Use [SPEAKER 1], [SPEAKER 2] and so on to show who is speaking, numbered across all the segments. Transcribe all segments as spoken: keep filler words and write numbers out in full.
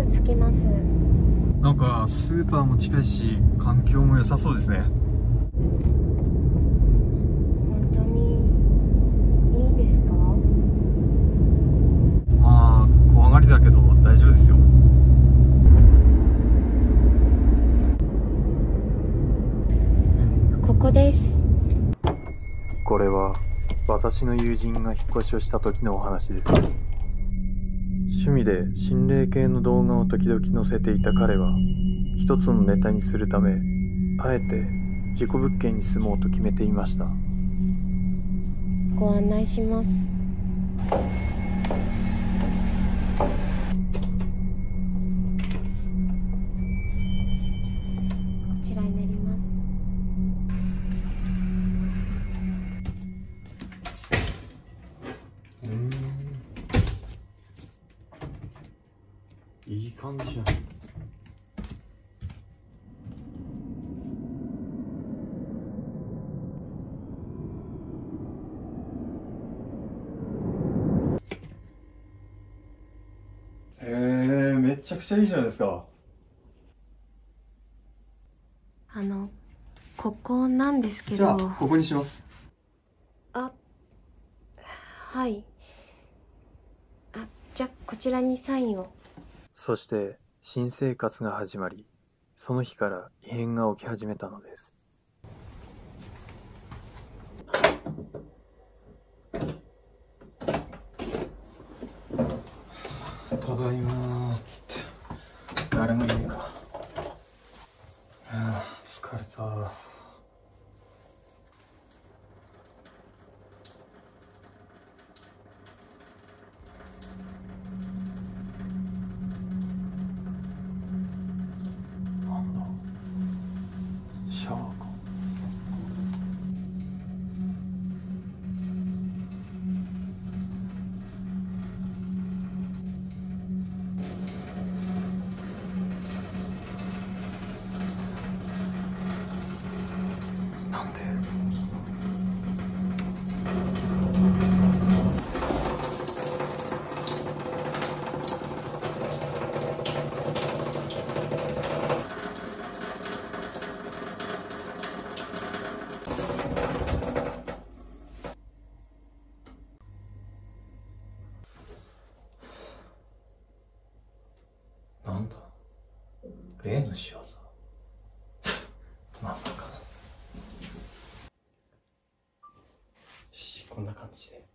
[SPEAKER 1] 着きます。
[SPEAKER 2] なんかスーパーも近いし環境も良さそうですね。
[SPEAKER 1] 本当にいいんですか？
[SPEAKER 2] まあ怖がりだけど大丈夫ですよ。
[SPEAKER 1] ここです。
[SPEAKER 2] これは私の友人が引っ越しをした時のお話です。趣味で心霊系の動画を時々載せていた彼は一つのネタにするためあえて事故物件に住もうと決めていました。
[SPEAKER 1] ご案内します。こちらになります。
[SPEAKER 2] うーん、いい感じじゃん。へえ、めちゃくちゃいいじゃないですか。
[SPEAKER 1] あのここなんですけど。
[SPEAKER 2] じゃあここにします。
[SPEAKER 1] あ、はい。あ、じゃあこちらにサインを。
[SPEAKER 2] そして新生活が始まり、その日から異変が起き始めたのです。ただいまーっつって誰もいねえか。はあ、疲れた。なんだ、シャワーか。なんで？なんだ、例の仕業。まさかな。し、こんな感じで。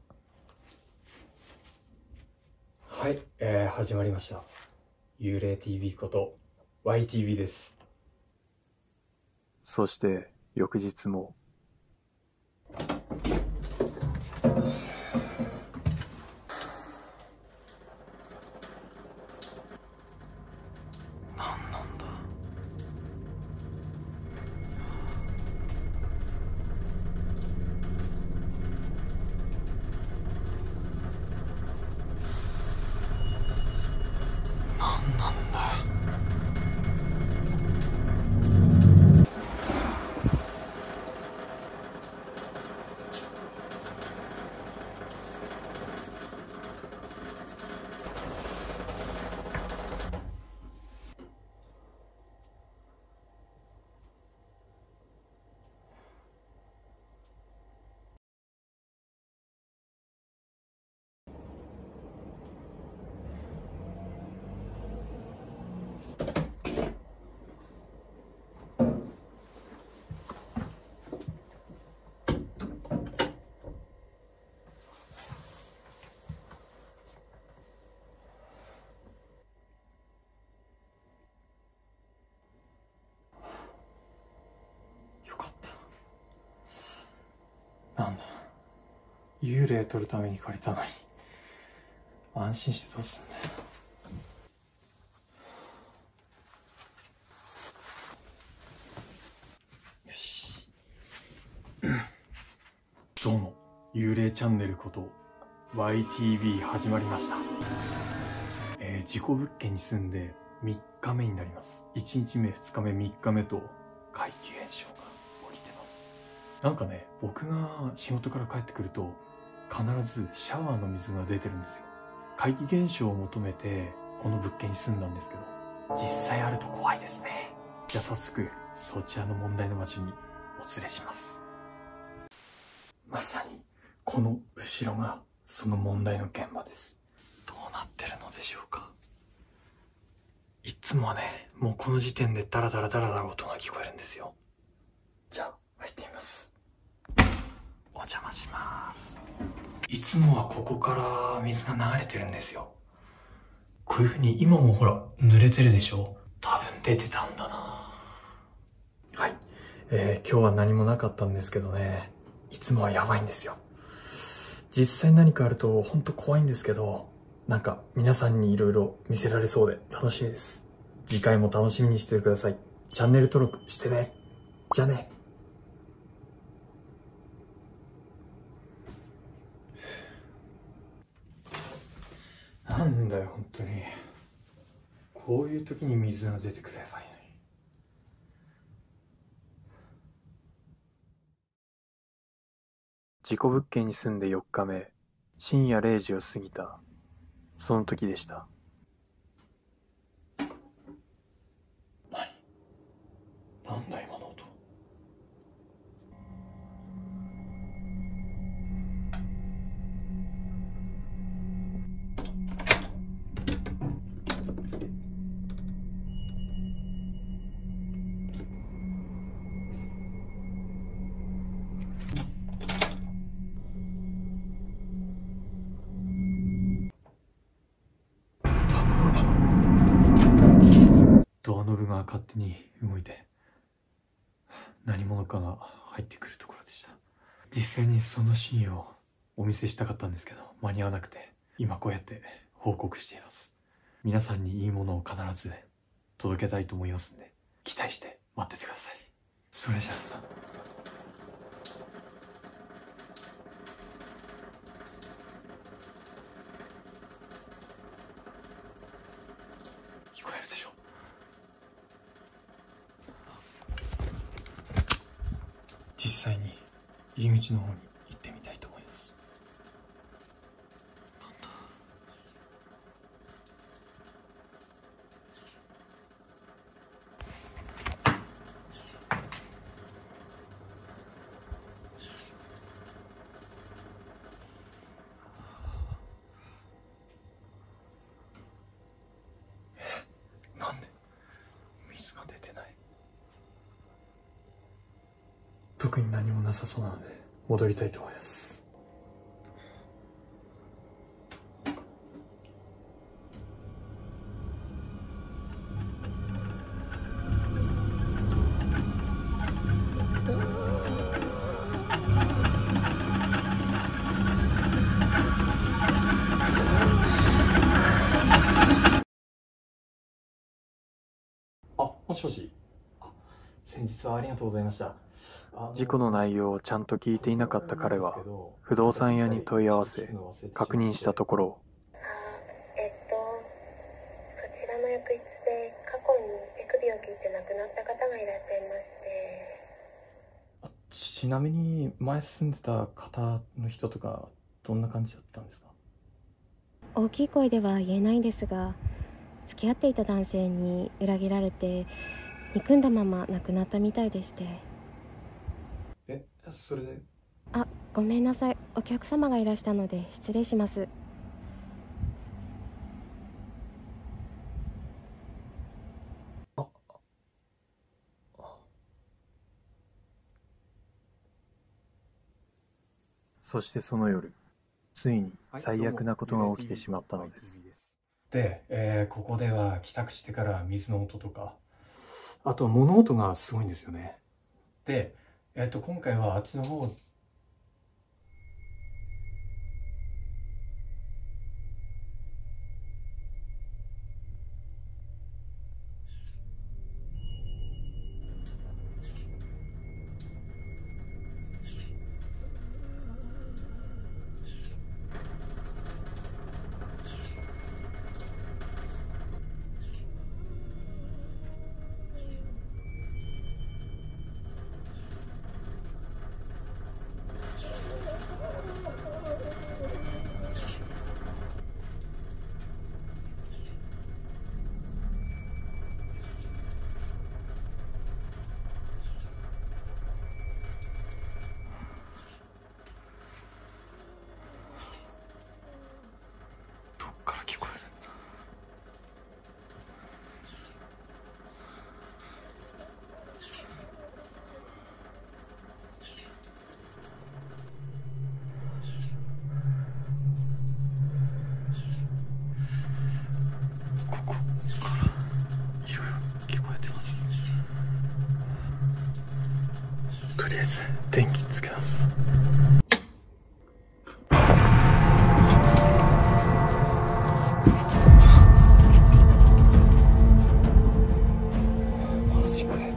[SPEAKER 2] はい、えー、始まりました。幽霊 ティーブイ こと ワイティーブイ です。そして翌日も何なんだ。何なんだ。よかった。なんだ、幽霊撮るために借りたのに安心してどうすんだよ。よし。どうも、幽霊チャンネルこと ワイティーブイ 始まりました。えー、事故物件に住んでみっかめになります。いちにちめ、ふつかめ、みっかめと怪奇現象が起きてます。なんかね、僕が仕事から帰ってくると必ずシャワーの水が出てるんですよ。怪奇現象を求めてこの物件に住んだんですけど、実際あると怖いですね。じゃあ早速そちらの問題の場所にお連れします。まさにこの後ろがその問題の現場です。どうなってるのでしょうか。いつもはね、もうこの時点でダラダラダラダラ音が聞こえるんですよ。じゃあ入ってみます。お邪魔します。いつもはここから水が流れてるんですよ。こういう風に今もほら濡れてるでしょ。多分出てたんだな。はい、えー、今日は何もなかったんですけどね、いつもはやばいんですよ。実際何かあるとほんと怖いんですけど、なんか皆さんにいろいろ見せられそうで楽しみです。次回も楽しみにしててください。チャンネル登録してね。じゃあね。なんだよ本当に。こういう時に水が出てくればいいのに。事故物件に住んでよっかめ、深夜れいじを過ぎたその時でした。何？なんだ今の音。ドアノブが勝手に動いて何者かが入ってくるところでした。実際にそのシーンをお見せしたかったんですけど間に合わなくて、今こうやって報告しています。皆さんにいいものを必ず届けたいと思いますんで、期待して待っててください。それじゃあさ、聞こえるでしょ。実際に入り口の方に行ってみたいと思います。なんだ。え、なんで水が出てない。特に何もなさそうなので戻りたいと思います。あ、もしもし。あ、先日はありがとうございました。事故の内容をちゃんと聞いていなかった彼は不動産屋に問い合わせ確認したところ、
[SPEAKER 3] あえっとそちらの浴室で過去に手首を切って亡くなった方がいらっしゃいまして。
[SPEAKER 2] ちなみに前住んでた方の人とかどんな感じだったんですか？
[SPEAKER 1] 大きい声では言えないんですが、付き合っていた男性に裏切られて憎んだまま亡くなったみたいでして。
[SPEAKER 2] え、それで？
[SPEAKER 1] あ、ごめんなさい、お客様がいらしたので失礼します。
[SPEAKER 2] あそしてその夜、ついに最悪なことが起きてしまったのです。で、えー、ここでは帰宅してから水の音とか、あと物音がすごいんですよね。で、えっと今回はあっちの方とりあえず電気つけます。マジかよ。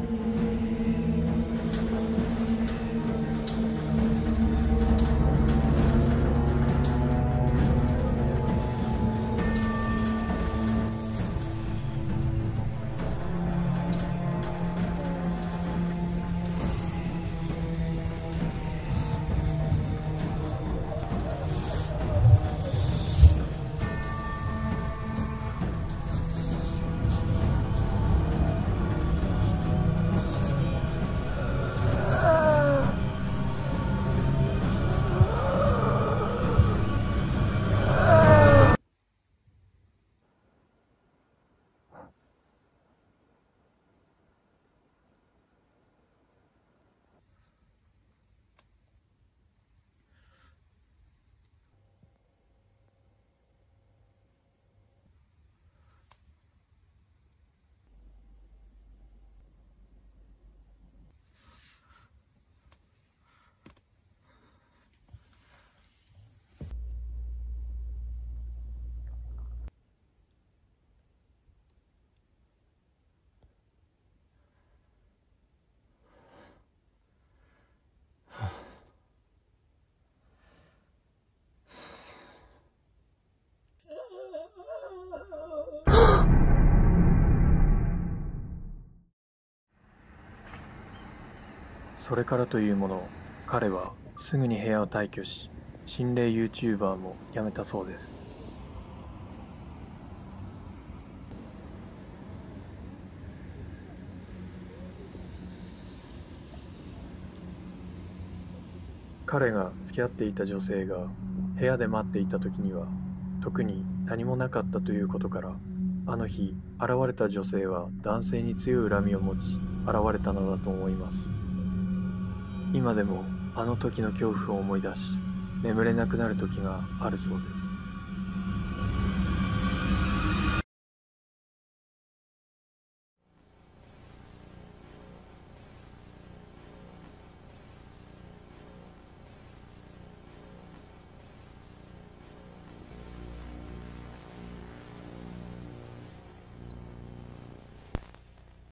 [SPEAKER 2] それからというもの、彼はすぐに部屋を退去し、心霊 YouTuber もやめたそうです。彼が付き合っていた女性が部屋で待っていた時には特に何もなかったということから、あの日現れた女性は男性に強い恨みを持ち現れたのだと思います。今でもあの時の恐怖を思い出し眠れなくなる時があるそうです。